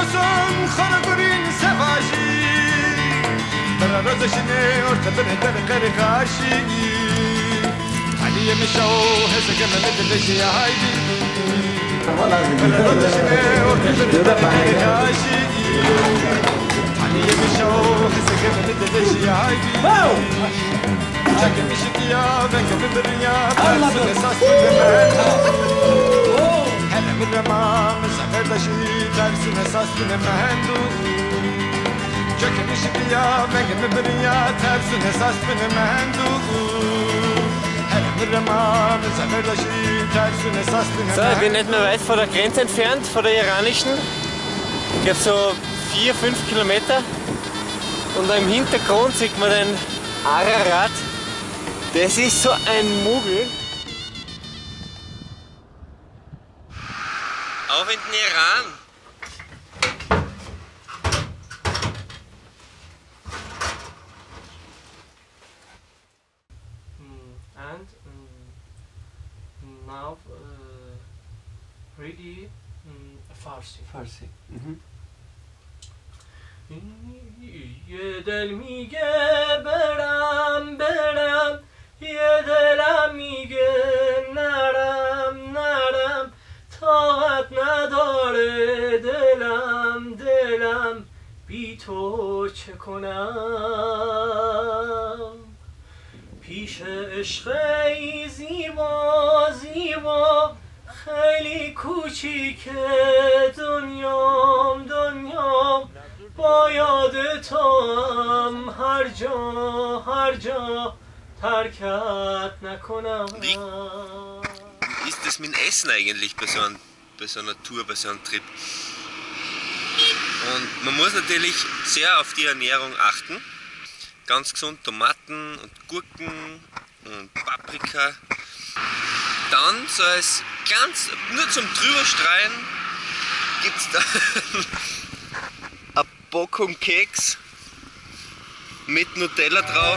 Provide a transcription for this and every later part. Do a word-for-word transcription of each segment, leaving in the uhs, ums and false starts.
بسون خانگورین سفاشی در روزشینه ارتا بره در قرقاشی علیه میشو حسکه ممدلشی هایدی در روزشینه ارتا بره در قرقاشی علیه میشو حسکه ممدلشی هایدی چکه میشی کیا بکه ببریا ترسون اساس بگمه Rama, Saferdashi, Tarsun, Saskin, Mahandu. Jackamishia, Megamibria, Tarsun, Saskin, Mahandu. Rama, Saferdashi, Tarsun, Saskin. So, ich bin nicht mehr weit von der Grenze entfernt, von der iranischen. Ich glaube so vier, fünf Kilometer. Und da im Hintergrund sieht man den Ararat. Das ist so ein Muggel. Auch in den Iran. And um, now uh, ready um, Farsi. Farsi. Mhm. یه دل میگه برم برم یه دلم میگه نرم نرم طاقت نداره دلم دلم بی تو چه کنم پیش عشقی زیبا زیبا خیلی کوچیکه دنیام دنیام با یاد تو هم هر جا هر جا ترکت نکنم. Ist das mit dem Essen eigentlich bei so, einem, bei so einer Tour, bei so einem Trip? Und man muss natürlich sehr auf die Ernährung achten. Ganz gesund Tomaten und Gurken und Paprika. Dann so als ganz, nur zum Drüberstreuen gibt es da eine Packung Keks mit Nutella drauf.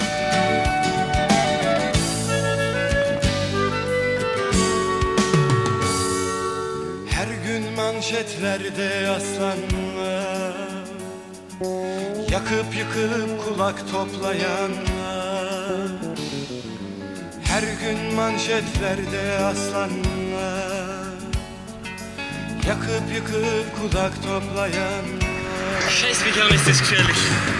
Her gün manşetlerde aslanlar, yakıp yıkıp kulak toplayanlar. Her gün manşetlerde aslanlar, yakıp yıkıp kulak toplayanlar. Scheiße, wie kann ist das gefährlich?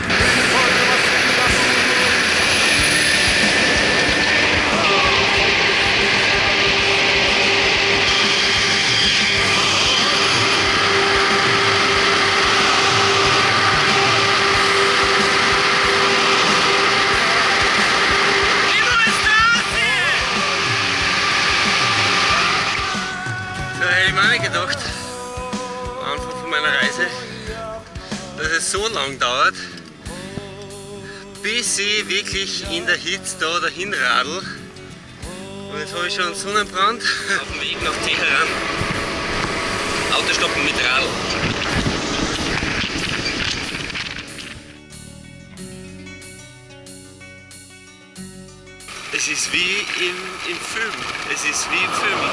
Da hätte ich mir nicht gedacht, am Anfang von meiner Reise, dass es so lang dauert, bis ich wirklich in der Hitze da dahin radel. Und jetzt habe ich schon einen Sonnenbrand auf dem Weg nach Teheran. Auto stoppen mit Radl. Es ist wie im, im Film. Es ist wie im Film.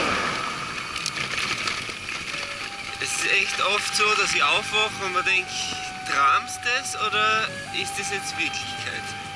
Es ist echt oft so, dass ich aufwache und mir denke, träumst du das oder ist das jetzt Wirklichkeit?